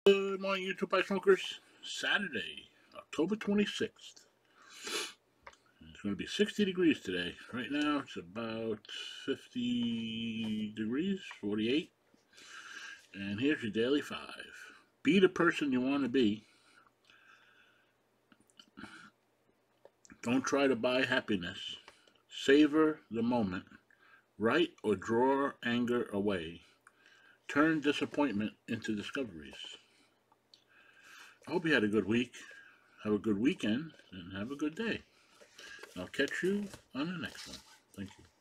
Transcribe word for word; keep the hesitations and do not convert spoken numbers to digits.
Good morning, YouTube Pipe Smokers. Saturday, October twenty-sixth. It's going to be sixty degrees today. Right now, it's about fifty degrees, forty-eight. And here's your daily five. Be the person you want to be. Don't try to buy happiness. Savor the moment. Write or draw anger away. Turn disappointment into discoveries. I hope you had a good week. Have a good weekend and have a good day. I'll catch you on the next one. Thank you.